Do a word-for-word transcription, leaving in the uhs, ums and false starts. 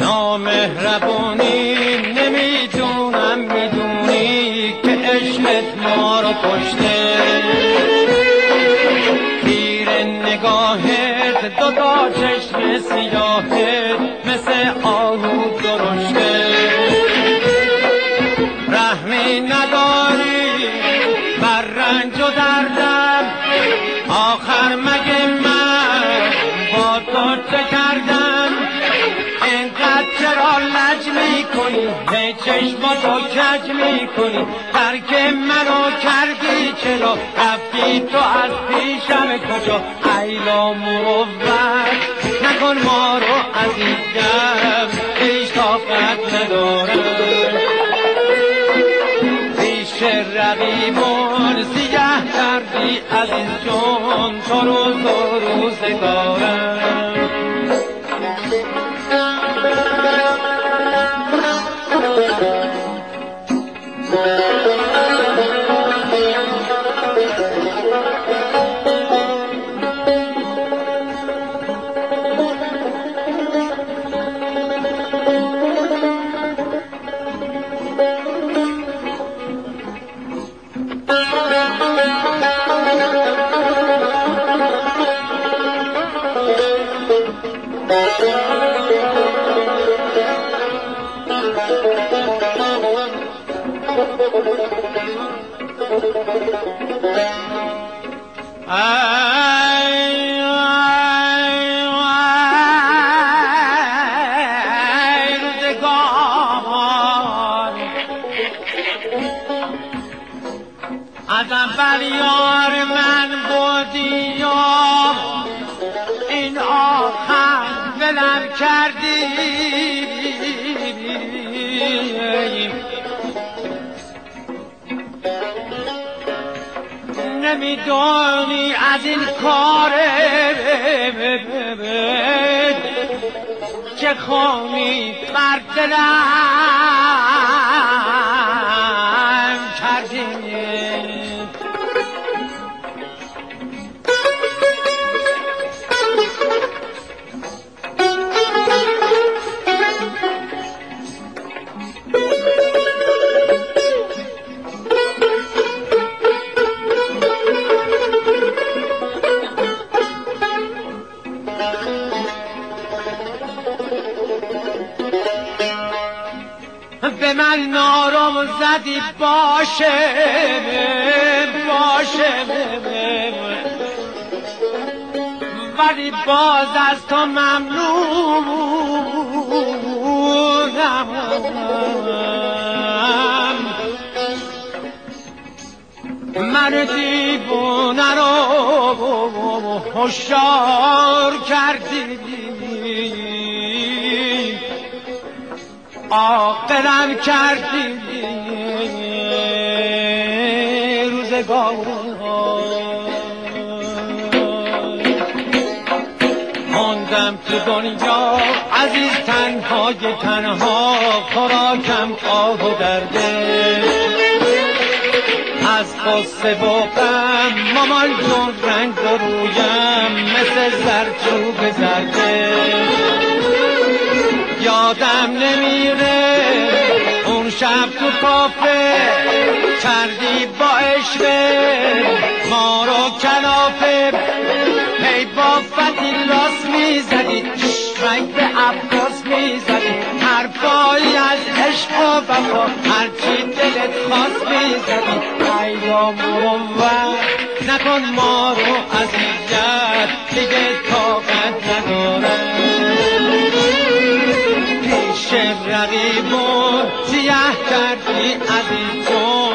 نامهربونی نمیدونم میدونی که عشقت ما رو کشته، تیر نگاهت دو تا چشم سیاهت مثل آهو درشته، رحمی نداری بر رنج و دردم، آخر مگه من با تو چه کردم؟ اینقدر چرا لج میکنی، هی چشماتو کج میکنی، ترک منو کردی چرا، رفتی تو از پیشم کجا؟ ایلا مروت نکن ما رو عزیزم، هیچ طاقت ندارم، پیش رقیبان سیه کردی عزیز جون تو روز و روزگارم. از اول یار من بودی یا این آخر ولم کردی، نمیدونی از این کار چه خونی بر دلم کردی. به من نارم زدی باشه باشه، ولی باز از تو ممنونم، من دیوونه رو هشیار کردی، عاقلم کردی روزگار، ماندم تو دنیا عزیز تنهای تنها، خوراکم آه و درده، از قصه و غم مامان جون رنگ رویم مثل زرچوب زرده، یادم نمیره اون شب تو کافه کردی با عشق ما رو کلافه، هی با فتی لاس میزدی رنگ به عباس میزدی، حرفایی از عشق و وفا هرچی دلت خواست میزدی، ایام مروت نکن ما رو اذیت، دیگه طاقت ندارم، پیش رقیبون سیه کردی عزیز جون